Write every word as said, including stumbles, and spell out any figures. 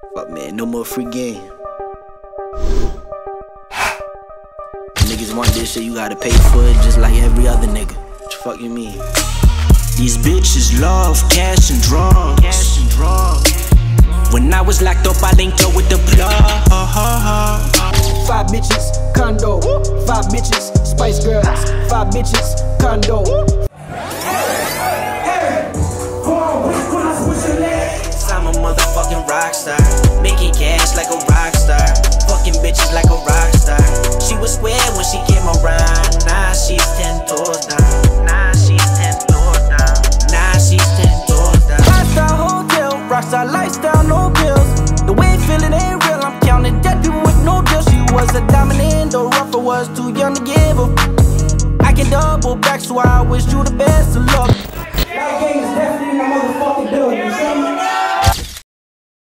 Fuck man, no more free game. Niggas want this shit, you gotta pay for it just like every other nigga. What the fuck you mean? These bitches love cash and drugs. Cash and drugs. When I was locked up, I linked up with the plug. Five bitches, condo. Five bitches, Spice Girls. Five bitches, condo. I'm a motherfucking rock star, making cash like a rock star, fucking bitches like a rock star. She was square when she came around. Now she's ten toes down. Now she's ten toes down. Now she's ten toes down. Lifestyle hotel, rockstar lifestyle, no bills. The way feeling ain't real. I'm counting dead people with no deal. She was a diamond in the rough, I was too young to give her. I can double back, so I wish you the best of luck.